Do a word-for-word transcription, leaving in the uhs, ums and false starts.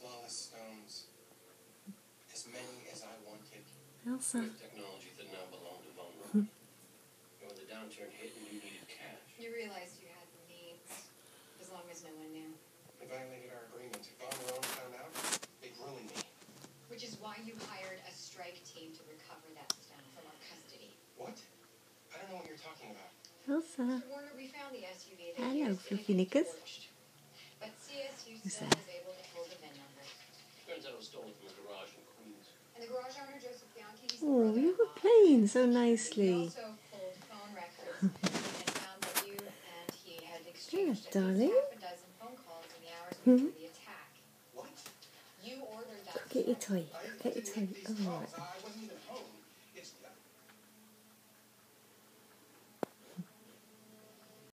flawless stones. As many as I wanted. Elsa. With technology that now belonged to Von Roman. When the downturn hit and you needed cash. You realized you had needs, as long as no one knew. We violated our agreement. If Von Roman found out, they'd ruin me. Which is why you hired a strike team to recover that stone from our custody. What? I don't know what you're talking about. Elsa. Mister Warner, we found the S U V that Hello, used fluffy it knickers. torched. But C S U Who's still that? was able to pull the V I N numbers. Turns out it was stolen from a garage in Queens. And the garage owner, Joseph Bianchi, he's the Oh, brother you of were Bob. playing so He nicely. also pulled phone records and found that you and he had exchanged Hello, at least darling. half a dozen phone calls in the hours Hmm? before the attack. What? You ordered that Get your stone. toy. Get your toy. These Oh, calls. I wasn't even home.